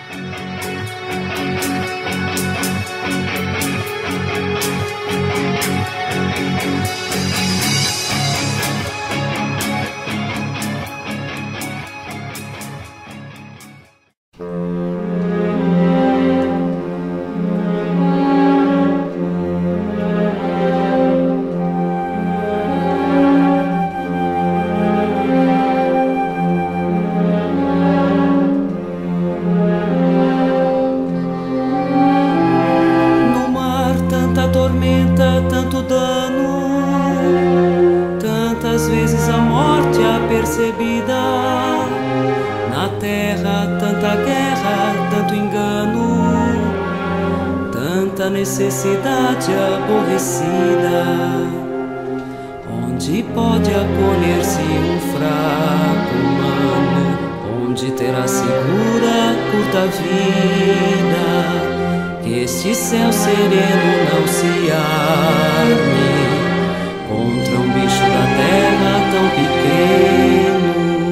Tanto dano, tantas vezes a morte apercebida. Na terra, tanta guerra, tanto engano, tanta necessidade aborrecida. Onde pode acolher-se um fraco humano? Onde terá segura curta vida? Que este céu sereno não se arme contra um bicho da terra tão pequeno.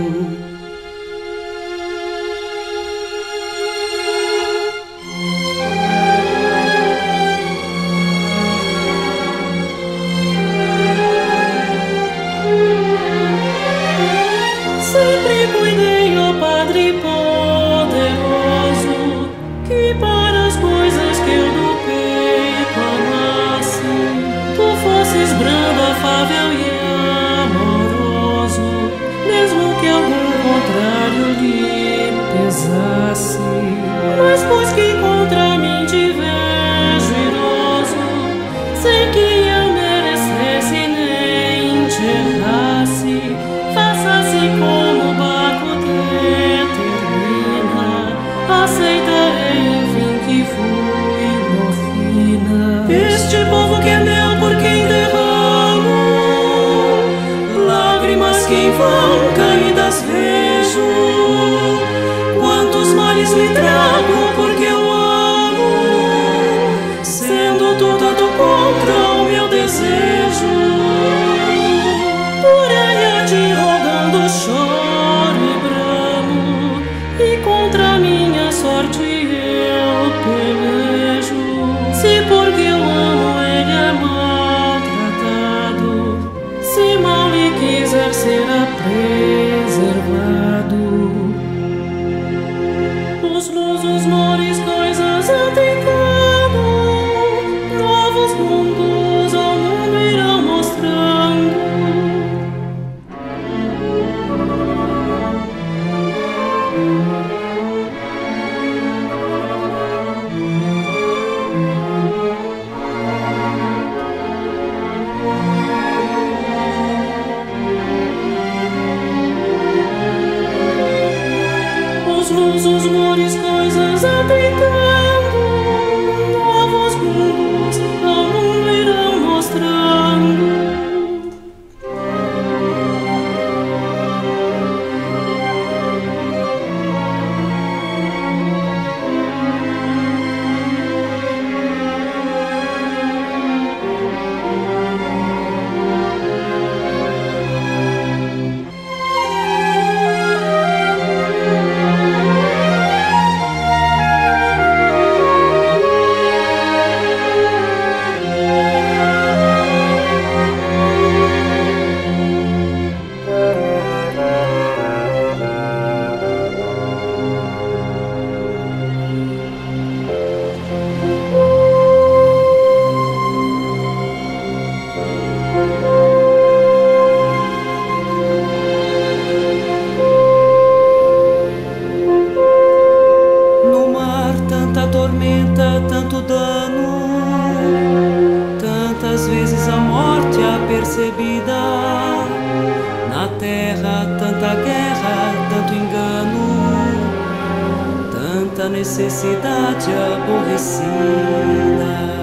Sempre cuidei, ó Padre poderoso, que para as coisas que eu do peito amasse, tu fosses brando, afável e amoroso, mesmo que algum contrário lhe pesasse. Mas pois que contra mim tivesse juiroso, sem que eu merecesse nem te errasse, faça-se como o barco determina, aceitarei enfim que fui morfina. Este povo que é meu, por quem derramo lágrimas que em vão caídas vejo, quantos males lhe trago porque eu amo, sendo tu tanto contra o meu desejo. Por aí a ti rogando choro e bramo, e contra minha sorte eu pelejo. Se porque eu amo ele é maltratado, se mal lhe quiser será preservado. Os lusos mores coisas atentando, novos mundos ao mundo irão mostrando. Os lusos mores coisas atentando, novos mundos ao mundo irão mostrando. Tanto dano, tantas vezes a morte apercebida. Na terra, tanta guerra, tanto engano, tanta necessidade aborrecida.